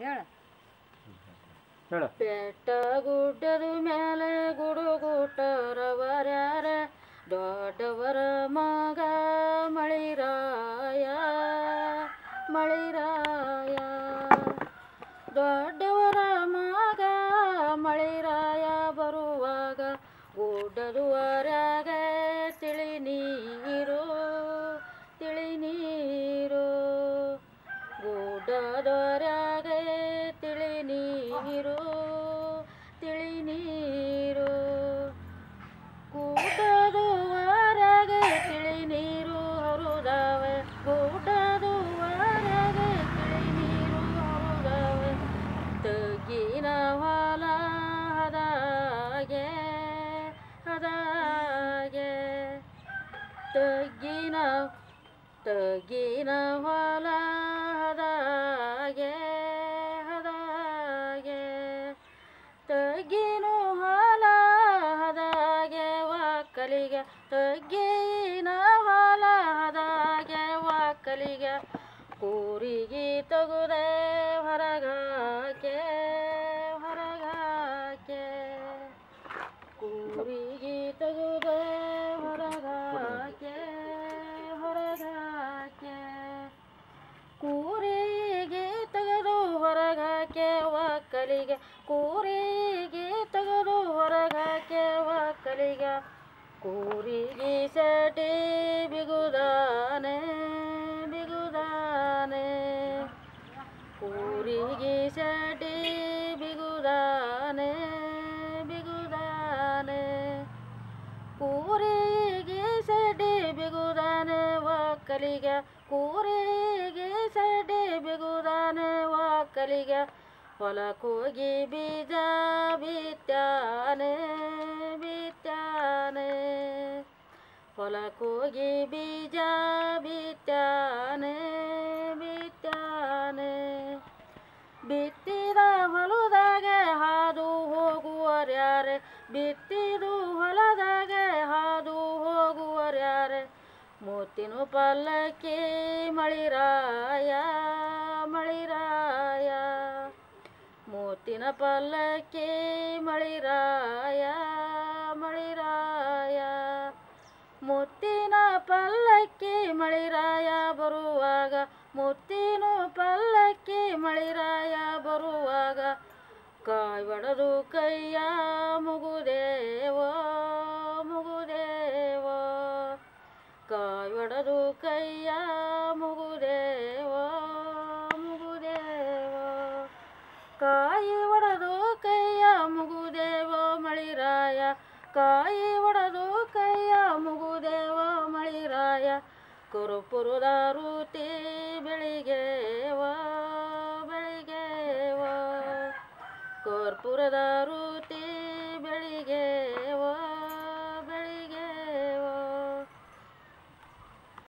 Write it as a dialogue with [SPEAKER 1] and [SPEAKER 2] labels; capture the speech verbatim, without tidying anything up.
[SPEAKER 1] ಹೇಳ
[SPEAKER 2] ಹೇಳ
[SPEAKER 3] ಬೆಟ್ಟ ಗುಡ್ಡದ ಮೇಲೆ ಗುಡುಗುಟ್ಟರವರ್ಯಾರ ದೊಡ್ಡವರ ಮಗ ಮಳಿರಾಯ ಮಳಿರಾಯ ದೊಡ್ಡವರ ಮಗ ಮಳಿರಾಯ ಬರುವಾಗ ಗುಡ್ಡದುವರ್ಯಾಗ ತಿಳಿ ನೀರು ತಿಳಿ ನೀರು ಗುಡ್ಡದವರ್ಯಾಗ ತಿಳಿ ನೀರು ತಿಳಿ ನೀರು ಗುಡ್ಡದುವರೆಗೆ ತಿಳಿ ನೀರು ಹರಿದವೆ ಗುಡ್ಡದುವರೆಗೆ ತಿಳಿ ನೀರು ಹರಿದವೆ ತಗ್ಗಿನ ಹೊಲ ಹದಾಗೆ ಹದಾಗೆ ತಗ್ಗಿನ ತಗ್ಗಿನ ಹೊಲ ಹದಾಗೆ ಹದಾಗೆ ತಗ್ಗಿನ ಹೊಲ ಹದಾಗೆ ಒಕ್ಕಲಿಗೆ ತಗ್ಗಿನ ಹೊಲ ಹದಾಗೆ ಒಕ್ಕಲಿಗೆ ಕೂರಿಗೆ ತಗುದೆ ಹೊರಗಾಕೆ ಹೊರಗಾಕೆ ಕೂರಿಗೆ ತಗುದೆ ಹೊರಗಾಕೆ ಹೊರಗಾಕೆ ಕೂರಿಗೆ ತೆಗೆದು ಹೊರಗಾಕೆ ಒಕ್ಕಲಿಗೆ ಕೂರಿಗೆ ತೆಗೆದು ಹೊರಗಾಕೆ ಒಕ್ಕಲಿಗೆ ಕೂರಿಗೆ ಸಟಿ ಬಿಗುದಾನೆ ಬಿಗುದಾನೆ ಕೂರಿಗೆ ಸಟಿ ಬಿಗುದಾನೆ ಬಿಗುದಾನೆ ಕೂರಿಗೆ ಸಟಿ ಬಿಗುದಾನೆ ಒಕ್ಕಲಿಗೆ ಕೂರಿಗೆ ಸಟಿ ಬಿಗುದಾನೆ ಒಕ್ಕಲಿಗೆ ಹೊಲಕ್ಕೋಗಿ ಬೀಜ ಬಿತ್ತಾನೆ ಬಿತ್ತಾನೆ ಹೊಲಕ್ಕೋಗಿ ಬೀಜ ಬಿತ್ತಾನೆ ಬಿತ್ತಾನೆ ಬಿತ್ತಿದ ಹೊಲದಾಗ ಹಾದು ಹೋಗುವರ್ಯಾರೆ ಬಿತ್ತಿದು ಹೊಲದಾಗ ಹಾದು ಹೋಗುವರ್ಯಾರೆ ಮುತ್ತಿನ ಪಲ್ಲಕ್ಕಿ ಮಳಿರಾಯ ಮಳಿರಾಯ ಮುತ್ತಿನ ಪಲ್ಲಕ್ಕಿ ಮಳಿರಾಯ ಮಳಿರಾಯ ಮುತ್ತಿನ ಪಲ್ಲಕ್ಕಿ ಮಳಿರಾಯ ಬರುವಾಗ ಮುತ್ತಿನ ಪಲ್ಲಕ್ಕಿ ಮಳಿರಾಯ ಬರುವಾಗ ಕಾಯಿ ಒಡೆದು ಕೈಯ ಮುಗುದೇವೋ ಮುಗುದೇವೋ ಕಾಯಿ ಒಡೆದು ಕೈಯ ಮುಗುದೇವೋ ಮುಗುದೇವೋ ಕಾಯಿ ಒಡೆದು ಕೈಯ ಮುಗುದೇವೋ ಮಳಿರಾಯ ಕಾಯಿ ಒಡೆದು ಕೈಯ ಮುಗುದೇವೋ ಮಳಿರಾಯ ಕುರುಪುರದ ರೂತಿ ಬೆಳಿಗ್ಗೆವ ಬೆಳಿಗ್ಗೆವ ಕರ್ಪೂರದ ರೂತಿ ಬೆಳಿಗ್ಗೆ